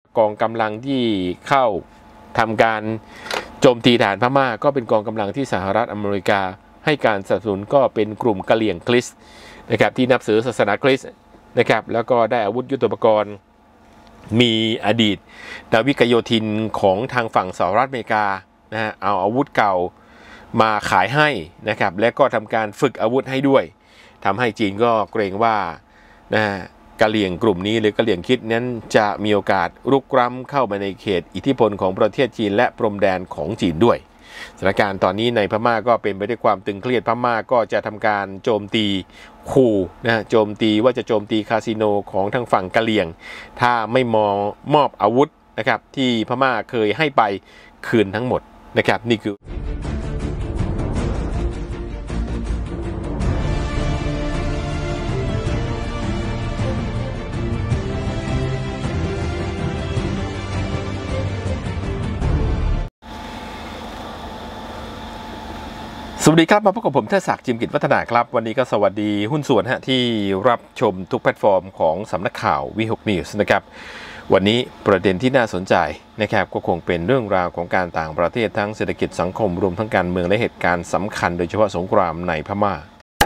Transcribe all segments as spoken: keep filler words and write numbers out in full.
กองกำลังที่เข้าทำการโจมตีฐานพม่าก็เป็นกองกำลังที่สหรัฐอเมริกาให้การสนับสนุนก็เป็นกลุ่มกะเหรี่ยงคริสต์นะครับที่นับถือศาสนาคริสต์นะครับแล้วก็ได้อาวุธยุทโธปกรณ์มีอดีตนาวิกโยธินของทางฝั่งสหรัฐอเมริกานะฮะเอาอาวุธเก่ามาขายให้นะครับและก็ทำการฝึกอาวุธให้ด้วยทำให้จีนก็เกรงว่านะฮะกะเหรี่ยงกลุ่มนี้หรือกะเหรี่ยงคริสต์นั้นจะมีโอกาสรุกล้ำเข้ามาในเขตอิทธิพลของประเทศจีนและพรมแดนของจีนด้วยสถานการณ์ตอนนี้ในพม่าก็เป็นไปด้วยความตึงเครียดพม่าก็จะทำการโจมตีขู่นะโจมตีว่าจะโจมตีคาสิโนของทางฝั่งกะเหรี่ยงถ้าไม่มองมอบอาวุธนะครับที่พม่าเคยให้ไปคืนทั้งหมดนะครับนี่คือสวัสดีครับมาพบกับผมเทศศักดิ์จิมกิจวัฒนาครับวันนี้ก็สวัสดีหุ้นส่วนฮะที่รับชมทุกแพลตฟอร์มของสำนักข่าววีหกนิวส์นะครับวันนี้ประเด็นที่น่าสนใจนะครับก็คงเป็นเรื่องราวของการต่างประเทศทั้งเศรษฐกิจสังคมรวมทั้งการเมืองและเหตุการณ์สำคัญโดยเฉพาะสงครามในพม่า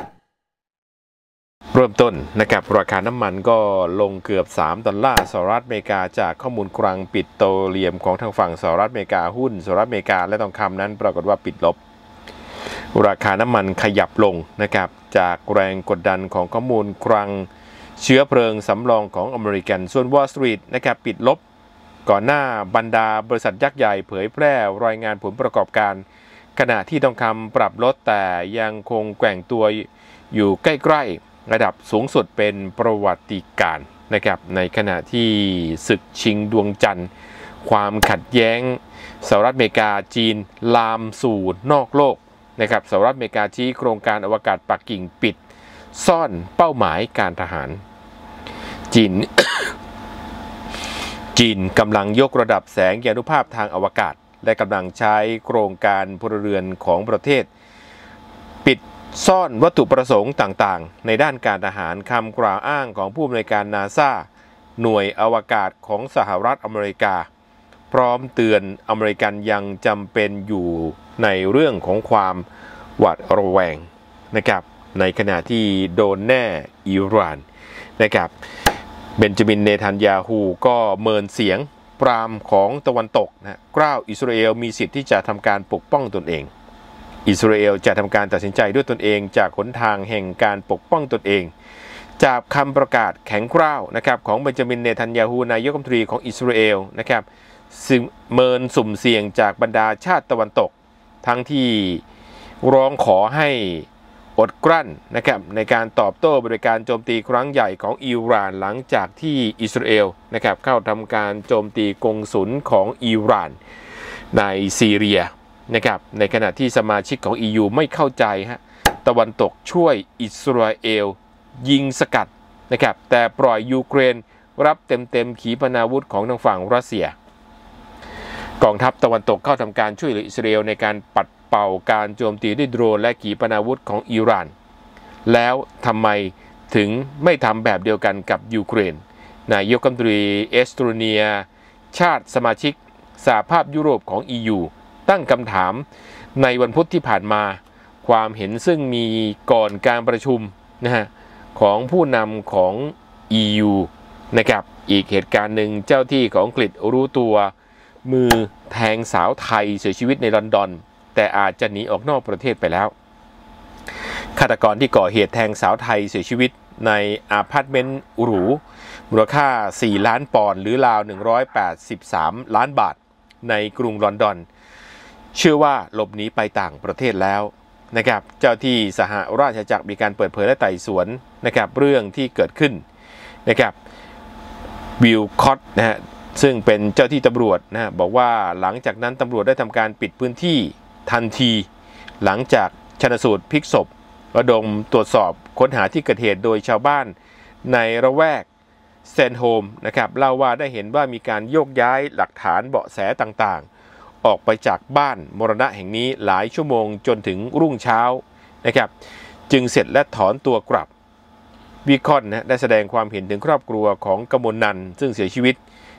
เริ่มต้นนะครับราคาน้ำมันก็ลงเกือบสามดอลลาร์สหรัฐอเมริกาจากข้อมูลคลังปิโตรเลียมของทางฝั่งสหรัฐอเมริกาหุ้นสหรัฐอเมริกาและทองคำนั้นปรากฏว่าปิดลบราคาน้ำมันขยับลงนะครับจากแรงกดดันของข้อมูลคลังเชื้อเพลิงสำรองของอเมริกันส่วน Wall Street นะครับปิดลบก่อนหน้าบรรดาบริษัทยักษ์ใหญ่เผยแพร่รายงานผลประกอบการขณะที่ทองคำปรับลดแต่ยังคงแกว่งตัวอยู่ใกล้ๆระดับสูงสุดเป็นประวัติการณ์นะครับในขณะที่ศึกชิงดวงจันทร์ความขัดแย้งสหรัฐอเมริกาจีนลามสู่นอกโลกนะครับสหรัฐอเมริกาชี้โครงการอวกาศปักกิ่งปิดซ่อนเป้าหมายการทหารจีน จีนกำลังยกระดับแสงยานุภาพทางอวกาศและกำลังใช้โครงการพลเรือนของประเทศปิดซ่อนวัตถุประสงค์ต่างๆในด้านการทหารคำกล่าวอ้างของผู้อำนวยการนาซาหน่วยอวกาศของสหรัฐอเมริกาพร้อมเตือนอเมริกันยังจำเป็นอยู่ในเรื่องของความหวาดระแวงนะครับในขณะที่โดนแน่อิหร่านนะครับเบนจามินเนทันยาฮูก็เมินเสียงปรามของตะวันตกนะกล่าวอิสราเอลมีสิทธิ์ที่จะทำการปกป้องตนเองอิสราเอลจะทำการตัดสินใจด้วยตนเองจากหนทางแห่งการปกป้องตนเองจากคำประกาศแข็งกร้าวนะครับของเบนจามินเนทันยาฮูนายกรัฐมนตรีของอิสราเอลนะครับเมินสุ่มเสี่ยงจากบรรดาชาติตะวันตกทั้งที่ร้องขอให้อดกลั้นนะครับในการตอบโต้บริการโจมตีครั้งใหญ่ของอิหร่านหลังจากที่อิสราเอลนะครับเข้าทำการโจมตีกงสุลของอิหร่านในซีเรียนะครับในขณะที่สมาชิกของ อี ยู ไม่เข้าใจฮะตะวันตกช่วยอิสราเอลยิงสกัดนะครับแต่ปล่อยยูเครนรับเต็มๆขีปนาวุธของทางฝั่งรัสเซียกองทัพตะวันตกเข้าทำการช่วยเหลืออิสราเอลในการปัดเป่าการโจมตีด้วยโดรนและขีปนาวุธของอิหร่านแล้วทำไมถึงไม่ทำแบบเดียวกันกับยูเครนนายกรัฐมนตรีเอสโตเนียชาติสมาชิกสหภาพยุโรปของ อี ยู ตั้งคำถามในวันพุธที่ผ่านมาความเห็นซึ่งมีก่อนการประชุมนะฮะของผู้นำของ อี ยู นะครับอีกเหตุการณ์หนึ่งเจ้าที่ของอังกฤษรู้ตัวมือแทงสาวไทยเสียชีวิตในลอนดอนแต่อาจจะหนีออกนอกประเทศไปแล้วฆาตกรที่ก่อเหตุแทงสาวไทยเสียชีวิตในอพาร์ตเมนต์หรูมูลค่าสี่ล้านปอนด์หรือราวหนึ่งร้อยแปดสิบสามล้านบาทในกรุงลอนดอนเชื่อว่าหลบหนีไปต่างประเทศแล้วนะครับเจ้าที่สหราชอาณาจักรมีการเปิดเผยและไต่สวนนะครับเรื่องที่เกิดขึ้นนะครับวิลคอตนะฮะซึ่งเป็นเจ้าที่ตำรวจนะบอกว่าหลังจากนั้นตำรวจได้ทำการปิดพื้นที่ทันทีหลังจากชันสูตรพลิกศพระดมตรวจสอบค้นหาที่เกิดเหตุโดยชาวบ้านในระแวกเซนโฮมนะครับเล่าว่าได้เห็นว่ามีการโยกย้ายหลักฐานเบาะแสต่างๆออกไปจากบ้านมรณะแห่งนี้หลายชั่วโมงจนถึงรุ่งเช้านะครับจึงเสร็จและถอนตัวกลับวิคอนนะได้แสดงความเห็นถึงครอบครัวของกมลนันท์ซึ่งเสียชีวิต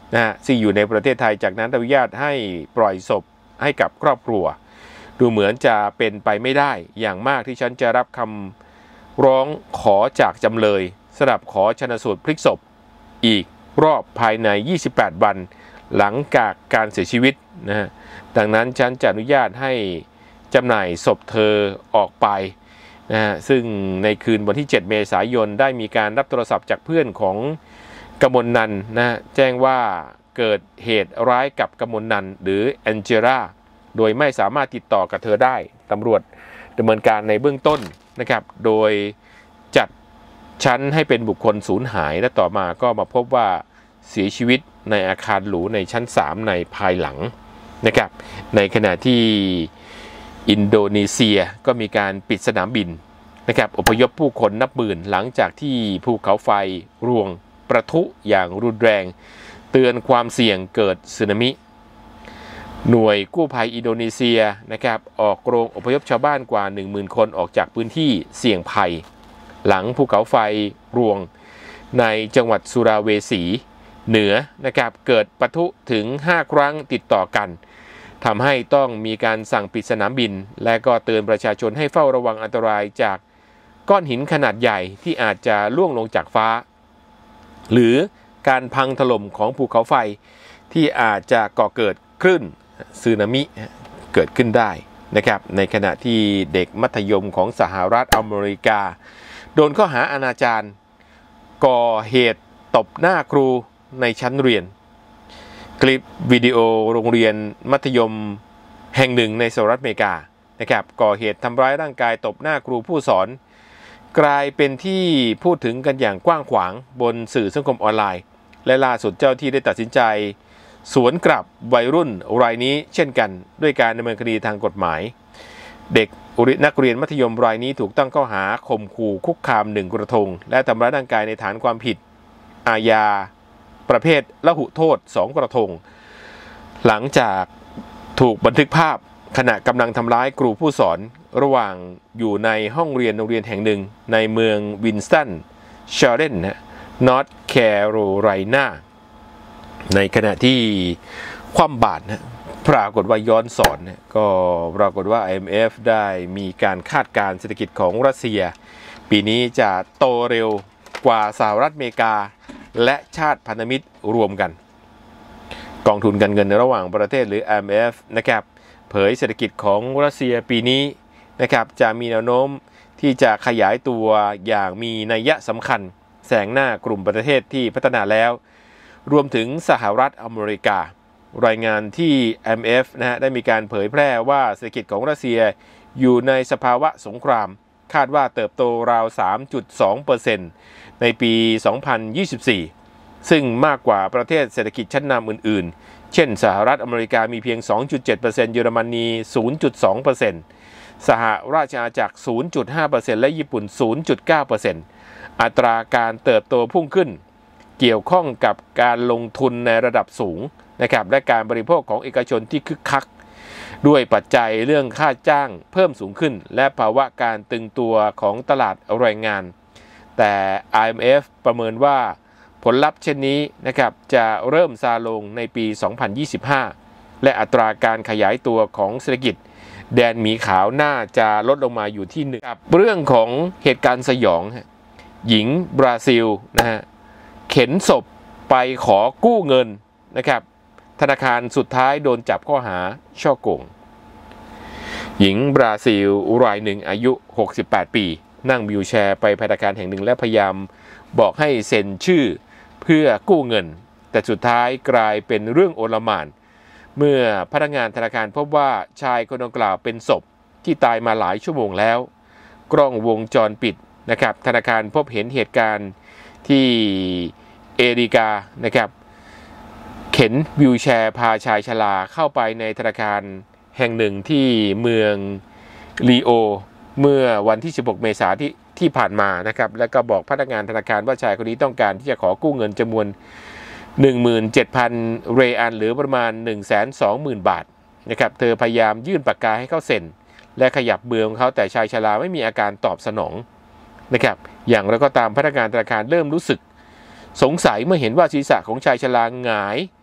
นะฮะซึ่งอยู่ในประเทศไทยจากนั้นอนุญาตให้ปล่อยศพให้กับครอบครัวดูเหมือนจะเป็นไปไม่ได้อย่างมากที่ฉันจะรับคำร้องขอจากจำเลยสำหรับขอชันสูตรพลิกศพอีกรอบภายในยี่สิบแปดวันหลังจากการเสียชีวิตนะฮะดังนั้นฉันจะอนุญาตให้จำหน่ายศพเธอออกไปนะฮะซึ่งในคืนวันที่เจ็ดเมษายนได้มีการรับโทรศัพท์จากเพื่อนของกมลนันท์นะฮะแจ้งว่าเกิดเหตุร้ายกับกมลนันท์หรือแองเจล่าโดยไม่สามารถติดต่อกับเธอได้ตำรวจดำเนินการในเบื้องต้นนะครับโดยจัดชั้นให้เป็นบุคคลสูญหายและต่อมาก็มาพบว่าเสียชีวิตในอาคารหรูในชั้นสามในภายหลังนะครับในขณะที่อินโดนีเซียก็มีการปิดสนามบินนะครับอพยพผู้คนนับหมื่นหลังจากที่ภูเขาไฟรวงประทุอย่างรุนแรงเตือนความเสี่ยงเกิดสึนามิหน่วยกู้ภัยอินโดนีเซียนะครับออกโรงอพยพชาวบ้านกว่า หนึ่งหมื่น คนออกจากพื้นที่เสี่ยงภัยหลังภูเขาไฟรวงในจังหวัดสุราเวสีเหนือนะครับเกิดปะทุถึงห้าครั้งติดต่อกันทำให้ต้องมีการสั่งปิดสนามบินและก็เตือนประชาชนให้เฝ้าระวังอันตรายจากก้อนหินขนาดใหญ่ที่อาจจะล่วงลงจากฟ้าหรือการพังถล่มของภูเขาไฟที่อาจจะก่อเกิดคลื่นสึนามิเกิดขึ้นได้นะครับในขณะที่เด็กมัธยมของสหรัฐอเมริกาโดนข้อหาอนาจารก่อเหตุตบหน้าครูในชั้นเรียนคลิปวิดีโอโรงเรียนมัธยมแห่งหนึ่งในสหรัฐอเมริกานะครับก่อเหตุทำร้ายร่างกายตบหน้าครูผู้สอนกลายเป็นที่พูดถึงกันอย่างกว้างขวางบนสื่อสังคมออนไลน์และล่าสุดเจ้าที่ได้ตัดสินใจสวนกลับวัยรุ่นรายนี้เช่นกันด้วยการดำเนินคดีทางกฎหมายเด็กนักเรียนมัธยมรายนี้ถูกตั้งข้อหาข่มขู่คุกคามหนึ่งกระทงและทำร้ายร่างกายในฐานความผิดอาญาประเภทละหุโทษสองกระทงหลังจากถูกบันทึกภาพขณะกำลังทำร้ายครูผู้สอนระหว่างอยู่ในห้องเรียนโรงเรียนแห่งหนึ่งในเมืองวินสตันชาร์เรนนะนอร์ทแคโรไลนาในขณะที่คว่ำบาตรนะปรากฏว่าย้อนสอนนะก็ปรากฏว่า ไอ เอ็ม เอฟ ได้มีการคาดการณ์เศรษฐกิจของรัสเซียปีนี้จะโตเร็วกว่าสหรัฐอเมริกาและชาติพันธมิตรรวมกันกองทุนการเงินระหว่างประเทศหรือ ไอ เอ็ม เอฟ นะครับเผยเศรษฐกิจของรัสเซียปีนี้นะครับจะมีแนวโน้มที่จะขยายตัวอย่างมีนัยสำคัญแซงหน้ากลุ่มประเทศที่พัฒนาแล้วรวมถึงสหรัฐอเมริการายงานที่ ไอ เอ็ม เอฟ นะฮะได้มีการเผยแพร่ว่าเศรษฐกิจของรัสเซียอยู่ในสภาวะสงครามคาดว่าเติบโตราว สามจุดสองเปอร์เซ็นต์ ในปี สองพันยี่สิบสี่ ซึ่งมากกว่าประเทศเศรษฐกิจชั้นนำอื่นๆเช่นสหรัฐอเมริกามีเพียง สองจุดเจ็ดเปอร์เซ็นต์ เยอรมนี ศูนย์จุดสองเปอร์เซ็นต์ สหราชอาณาจักร ศูนย์จุดห้าเปอร์เซ็นต์ และญี่ปุ่น ศูนย์จุดเก้าเปอร์เซ็นต์ อัตราการเติบโตพุ่งขึ้นเกี่ยวข้องกับการลงทุนในระดับสูงนะครับและการบริโภคของเอกชนที่คึกคักด้วยปัจจัยเรื่องค่าจ้างเพิ่มสูงขึ้นและภาวะการตึงตัวของตลาดแรงงานแต่ ไอ เอ็ม เอฟ ประเมินว่าผลลัพธ์เช่นนี้นะครับจะเริ่มซาลงในปี สองพันยี่สิบห้า และอัตราการขยายตัวของเศรษฐกิจแดนหมีขาวน่าจะลดลงมาอยู่ที่หนึ่งครับเรื่องของเหตุการณ์สยองหญิงบราซิลนะฮะเข็นศพไปขอกู้เงินนะครับธนาคารสุดท้ายโดนจับข้อหาช่อโกงหญิงบราซิลรายหนึ่งอายุหกสิบแปดปีนั่งวีลแชร์ไปธนาคารแห่งหนึ่งและพยายามบอกให้เซ็นชื่อเพื่อกู้เงินแต่สุดท้ายกลายเป็นเรื่องโอลหม่านเมื่อพนักงานธนาคารพบว่าชายคนดังกล่าวเป็นศพที่ตายมาหลายชั่วโมงแล้วกล้องวงจรปิดนะครับธนาคารพบเห็นเหตุการณ์ที่เอริกานะครับเข็นวีลแชร์พาชายชราเข้าไปในธนาคารแห่งหนึ่งที่เมืองลีโอเมื่อวันที่สิบหกเมษายนที่ที่ผ่านมานะครับแล้วก็บอกพนักงานธนาคารว่าชายคนนี้ต้องการที่จะขอกู้เงินจำนวน หนึ่งหมื่นเจ็ดพัน เรอัลหรือประมาณ หนึ่งแสนสองหมื่น บาทนะครับเธอพยายามยื่นปากกาให้เขาเซ็นและขยับมือของเขาแต่ชายชราไม่มีอาการตอบสนองนะครับอย่างไรก็ตามพนักงานธนาคารเริ่มรู้สึกสงสัยเมื่อเห็นว่าศีรษะของชายชราหงาย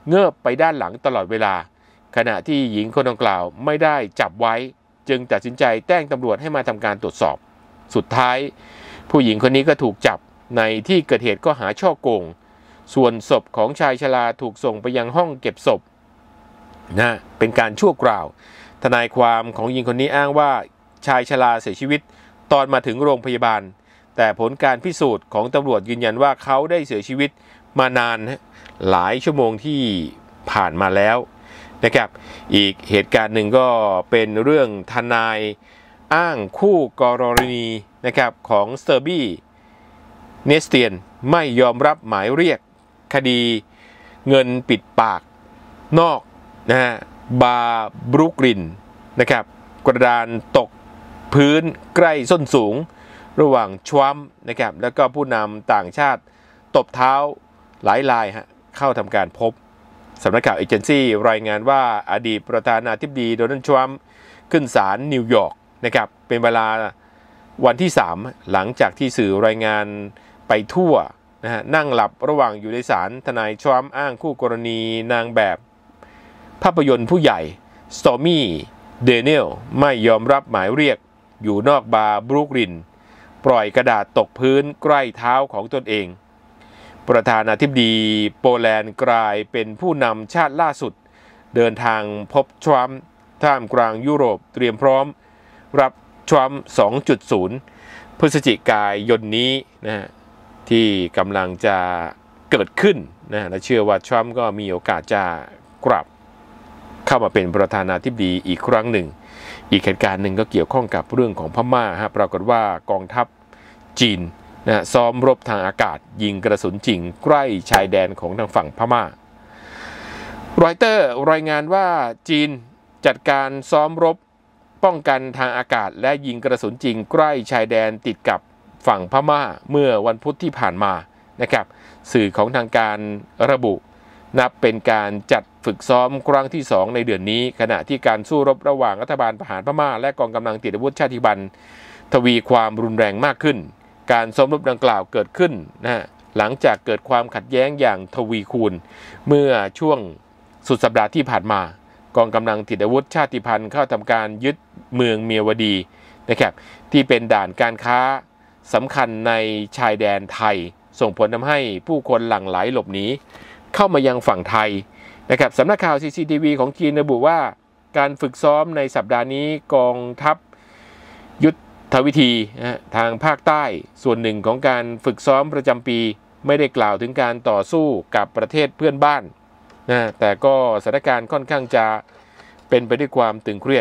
เงือบไปด้านหลังตลอดเวลาขณะที่หญิงคนดังกล่าวไม่ได้จับไว้จึงตัดสินใจแจ้งตำรวจให้มาทำการตรวจสอบสุดท้ายผู้หญิงคนนี้ก็ถูกจับในที่เกิดเหตุก็หาฉ้อโกงส่วนศพของชายชราถูกส่งไปยังห้องเก็บศพนะเป็นการชั่วคราวทนายความของหญิงคนนี้อ้างว่าชายชราเสียชีวิตตอนมาถึงโรงพยาบาลแต่ผลการพิสูจน์ของตำรวจยืนยันว่าเขาได้เสียชีวิตมานานหลายชั่วโมงที่ผ่านมาแล้วนะครับอีกเหตุการณ์หนึ่งก็เป็นเรื่องทนายอ้างคู่กรณีนะครับของสเตอร์บี้เนสเตียนไม่ยอมรับหมายเรียกคดีเงินปิดปากนอกนะฮะบาร์บรุกลินนะครับกระดานตกพื้นใกล้ส้นสูงระหว่างทรัมป์นะครับแล้วก็ผู้นำต่างชาติตบเท้าหลายรายฮะเข้าทำการพบสำนักข่าวเอเจนซี่รายงานว่าอดีตประธานาธิบดีโดนัลด์ทรัมป์ขึ้นศาลนิวยอร์กนะครับเป็นเวลาวันที่สามหลังจากที่สื่อรายงานไปทั่วนะฮะนั่งหลับระหว่างอยู่ในศาลทนายทรัมป์อ้างคู่กรณีนางแบบภาพยนตร์ผู้ใหญ่สตอร์มี่เดเนียลไม่ยอมรับหมายเรียกอยู่นอกบาร์บรุกลินปล่อยกระดาษตกพื้นใกล้เท้าของตนเองประธานาธิบดีโปแลนด์กลายเป็นผู้นำชาติล่าสุดเดินทางพบทรัมป์ท่ามกลางยุโรปเตรียมพร้อมรับทรัมป์ สองจุดศูนย์ พฤศจิกายนนี้นะฮะที่กำลังจะเกิดขึ้นนะและเชื่อว่าทรัมป์ก็มีโอกาสจะกลับเข้ามาเป็นประธานาธิบดีอีกครั้งหนึ่งอีกเหตุการณ์หนึ่งก็เกี่ยวข้องกับเรื่องของพม่าฮะปรากฏว่ากองทัพจีนนะซ้อมรบทางอากาศยิงกระสุนจริงใกล้ชายแดนของทางฝั่งพม่ารอยเตอร์รายงานว่าจีนจัดการซ้อมรบป้องกันทางอากาศและยิงกระสุนจริงใกล้ชายแดนติดกับฝั่งพม่าเมื่อวันพุธที่ผ่านมานะครับสื่อของทางการระบุนับเป็นการจัดฝึกซ้อมครั้งที่สองในเดือนนี้ขณะที่การสู้รบระหว่างรัฐบาลทหารพม่าและกองกำลังติดอาวุธชาติบัญทวีความรุนแรงมากขึ้นการซ้อมรบดังกล่าวเกิดขึ้นนะฮะหลังจากเกิดความขัดแย้งอย่างทวีคูณเมื่อช่วงสุดสัปดาห์ที่ผ่านมากองกำลังติดอาวุธชาติพันธุ์เข้าทำการยึดเมืองเมียวดีนะครับที่เป็นด่านการค้าสำคัญในชายแดนไทยส่งผลทำให้ผู้คนหลั่งไหลหลบหนีเข้ามายังฝั่งไทยนะครับสำนักข่าว ซี ซี ที วี ของจีนระบุว่าการฝึกซ้อมในสัปดาห์นี้กองทัพยุทธวิธีนะทางภาคใต้ส่วนหนึ่งของการฝึกซ้อมประจำปีไม่ได้กล่าวถึงการต่อสู้กับประเทศเพื่อนบ้านนะแต่ก็สถานการณ์ค่อนข้างจะเป็นไปด้วยความตึงเครียด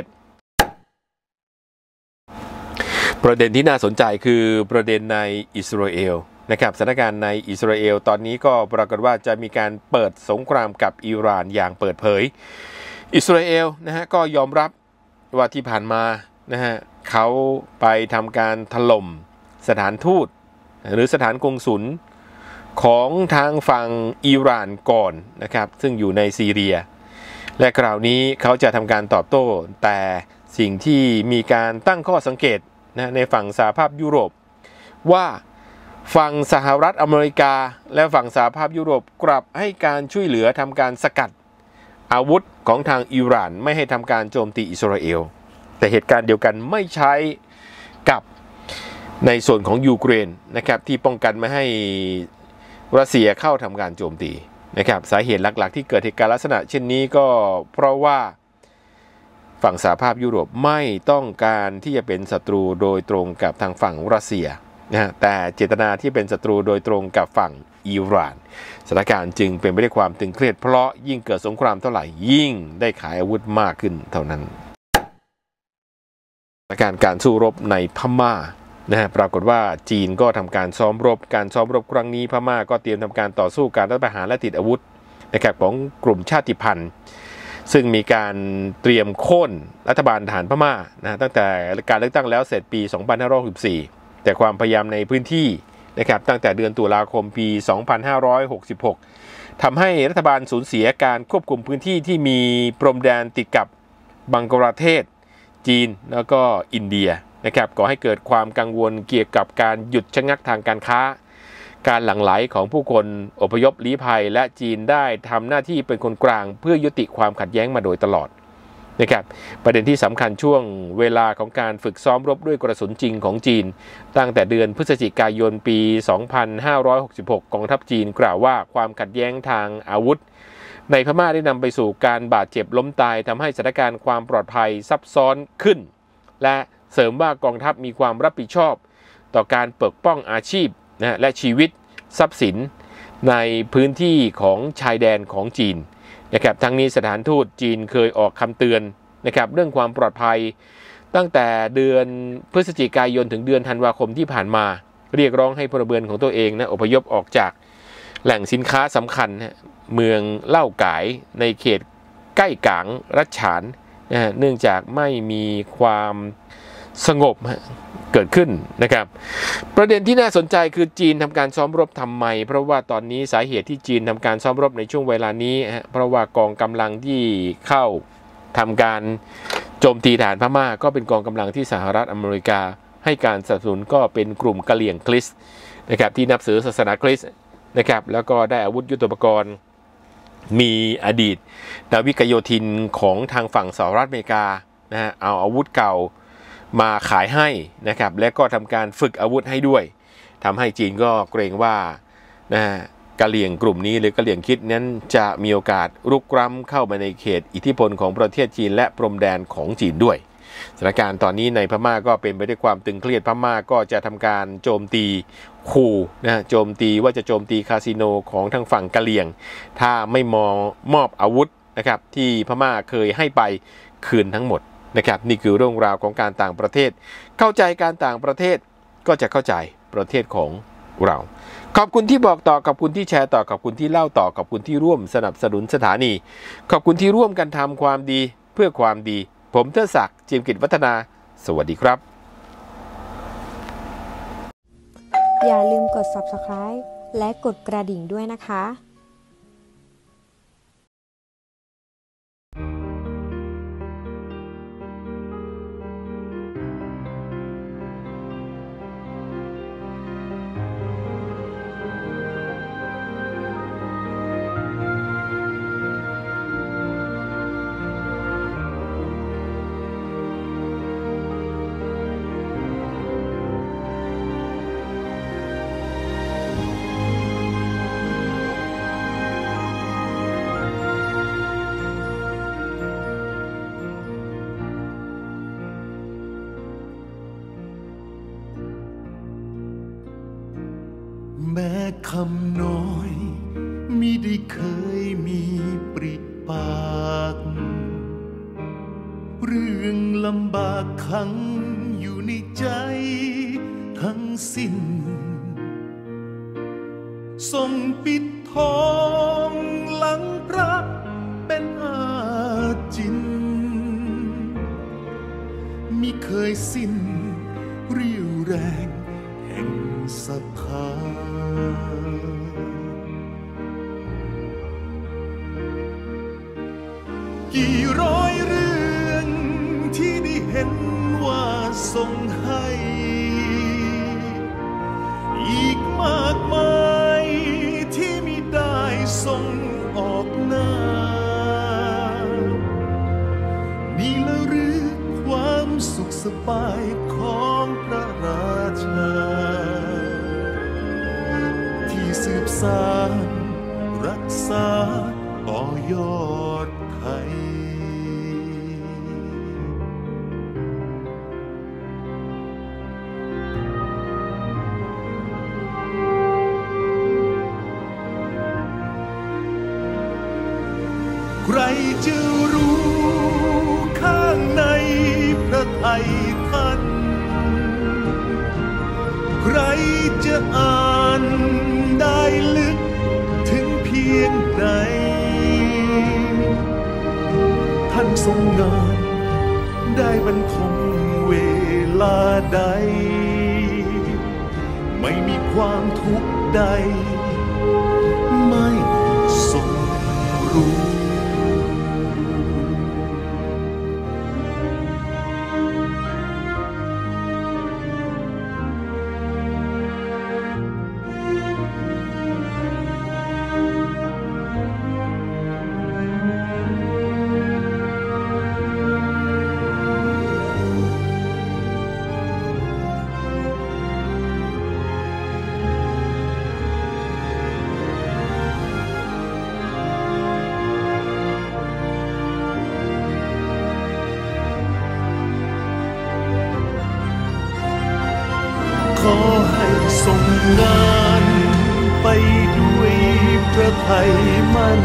ประเด็นที่น่าสนใจคือประเด็นในอิสราเอลนะครับสถานการณ์ในอิสราเอลตอนนี้ก็ปรากฏว่าจะมีการเปิดสงครามกับอิหร่านอย่างเปิดเผยอิสราเอลนะฮะก็ยอมรับว่าที่ผ่านมานะฮะเขาไปทำการถล่มสถานทูตหรือสถานกงสุลของทางฝั่งอิหร่านก่อนนะครับซึ่งอยู่ในซีเรียและคราวนี้เขาจะทำการตอบโต้แต่สิ่งที่มีการตั้งข้อสังเกตนะในฝั่งสหภาพยุโรปว่าฝั่งสหรัฐอเมริกาและฝั่งสหภาพยุโรปกลับให้การช่วยเหลือทำการสกัดอาวุธของทางอิหร่านไม่ให้ทำการโจมตีอิสราเอลแต่เหตุการณ์เดียวกันไม่ใช้กับในส่วนของยูเครนนะครับที่ป้องกันไม่ให้รัสเซียเข้าทำการโจมตีนะครับสาเหตุหลักๆที่เกิดเหตุการณ์ลักษณะเช่นนี้ก็เพราะว่าฝั่งสหภาพยุโรปไม่ต้องการที่จะเป็นศัตรูโดยตรงกับทางฝั่งรัสเซียนะแต่เจตนาที่เป็นศัตรูโดยตรงกับฝั่งอิหร่านสถานการณ์จึงเป็นไปด้วยความตึงเครียดเพราะยิ่งเกิดสงครามเท่าไหร่ยิ่งได้ขายอาวุธมากขึ้นเท่านั้นการการสู้รบในพม่านะฮะปรากฏว่าจีนก็ทำการซ้อมรบการซ้อมรบครั้งนี้พม่าก็เตรียมทำการต่อสู้การรัฐประหารและติดอาวุธนะครับของกลุ่มชาติพันธุ์ซึ่งมีการเตรียมโค่นรัฐบาลทหารพม่านะตั้งแต่การเลือกตั้งแล้วเสร็จปีสองพันห้าร้อยหกสิบสี่แต่ความพยายามในพื้นที่นะครับตั้งแต่เดือนตุลาคมปีสองพันห้าร้อยหกสิบหกทำให้รัฐบาลสูญเสียการควบคุมพื้นที่ที่มีพรมแดนติดกับบังกลาเทศจีนแล้วก็อินเดียนะครับก่อให้เกิดความกังวลเกี่ยวกับการหยุดชะงักทางการค้าการหลั่งไหลของผู้คนอพยพลี้ภัยและจีนได้ทำหน้าที่เป็นคนกลางเพื่อยุติความขัดแย้งมาโดยตลอดนะครับประเด็นที่สำคัญช่วงเวลาของการฝึกซ้อมรบด้วยกระสุนจริงของจีนตั้งแต่เดือนพฤศจิกายนปี สองพันห้าร้อยหกสิบหก กองทัพจีนกล่าวว่าความขัดแย้งทางอาวุธในพม่าได้นำไปสู่การบาดเจ็บล้มตายทำให้สถานการณ์ความปลอดภัยซับซ้อนขึ้นและเสริมว่ากองทัพมีความรับผิดชอบต่อการปกป้องอาชีพนะและชีวิตทรัพย์สินในพื้นที่ของชายแดนของจีนนะครับทั้งนี้สถานทูตจีนเคยออกคำเตือนนะครับเรื่องความปลอดภัยตั้งแต่เดือนพฤศจิกายนถึงเดือนธันวาคมที่ผ่านมาเรียกร้องให้พลเรือนของตัวเองนะอพยพออกจากแหล่งสินค้าสำคัญนะเมืองเล่าก๋ายในเขตใกล้กางรัชฉานนะเนื่องจากไม่มีความสงบเกิดขึ้นนะครับประเด็นที่น่าสนใจคือจีนทำการซ้อมรบทำไมเพราะว่าตอนนี้สาเหตุที่จีนทำการซ้อมรบในช่วงเวลานี้เพราะว่ากองกำลังที่เข้าทำการโจมตีฐานพม่าก็เป็นกองกำลังที่สหรัฐอเมริกาให้การสนับสนุนก็เป็นกลุ่มกะเหรี่ยงคริสต์นะครับที่นับถือศาสนาคริสต์นะครับแล้วก็ได้อาวุธยุทโธปกรณ์มีอดีตนาวิกโยธินของทางฝั่งสหรัฐอเมริกานะฮะเอาอาวุธเก่ามาขายให้นะครับและก็ทำการฝึกอาวุธให้ด้วยทำให้จีนก็เกรงว่านะกะเหรี่ยงกลุ่มนี้หรือกะเหรี่ยงคริสต์นั้นจะมีโอกาสรุกล้ำเข้ามาในเขตอิทธิพลของประเทศจีนและพรมแดนของจีนด้วยสถานการณ์ตอนนี้ในพม่าก็เป็นไปด้วยความตึงเครียดพม่าก็จะทำการโจมตีขู่นะโจมตีว่าจะโจมตีคาสิโนของทางฝั่งกะเหรี่ยงถ้าไม่มองมอบอาวุธนะครับที่พม่าเคยให้ไปคืนทั้งหมดนะครับนี่คือเรื่องราวของการต่างประเทศเข้าใจการต่างประเทศก็จะเข้าใจประเทศของเราขอบคุณที่บอกต่อขอบคุณที่แชร์ต่อขอบคุณที่เล่าต่อขอบคุณที่ร่วมสนับสนุนสถานีขอบคุณที่ร่วมกันทำความดีเพื่อความดีผมเทิดศักดิ์จิมกิจวัฒนาสวัสดีครับอย่าลืมกด ซับสไครบ์ และกดกระดิ่งด้วยนะคะแม้คำน้อยมิได้เคยมีปริปากเรื่องลำบากขังอยู่ในใจทั้งสิ้นทรงปิดทองหลังพระเป็นอาจินมิเคยสิ้นเรี่ยวแรงแห่งศรัทธากี่ร้อยเรื่องที่ได้เห็นว่าทรงให้อีกมากมายที่มิได้ทรงออกหน้านี่ละหรือความสุขสบายของพระราชาที่สืบสานรักษาต่อยอดไทยใครจะรู้ข้างในพระทัยท่านใครจะอ่านได้ลึกถึงเพียงใดท่านทรงงานได้บรรทมเวลาใดไม่มีความทุกข์ใดไม่ทรงรู้งานไปด้วยพระทัยมั่น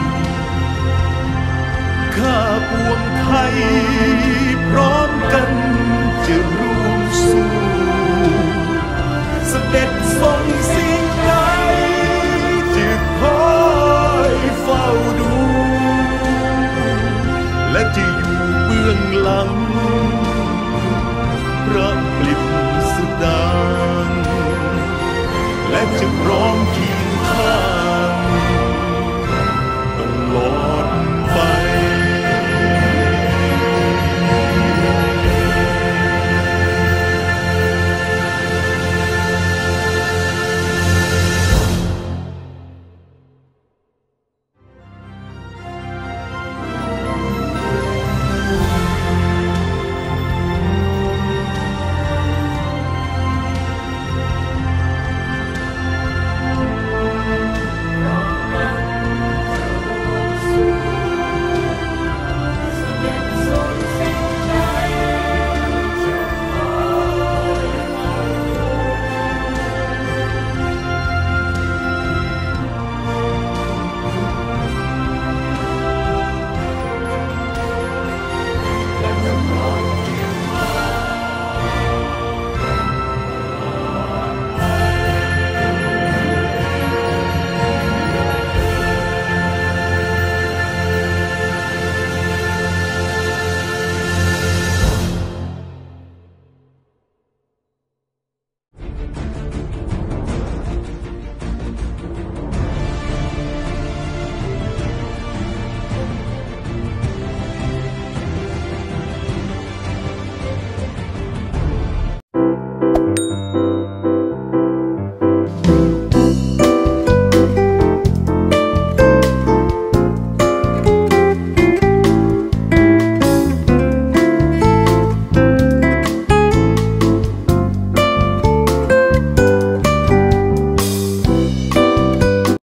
ข้าปวงไทยพร้อมกันจะร่วมสู้เสด็จทรงสิ่งใดจะคอยเฝ้าดูและจะอยู่เบื้องหลังพระปลิดสดางและจะพร้อม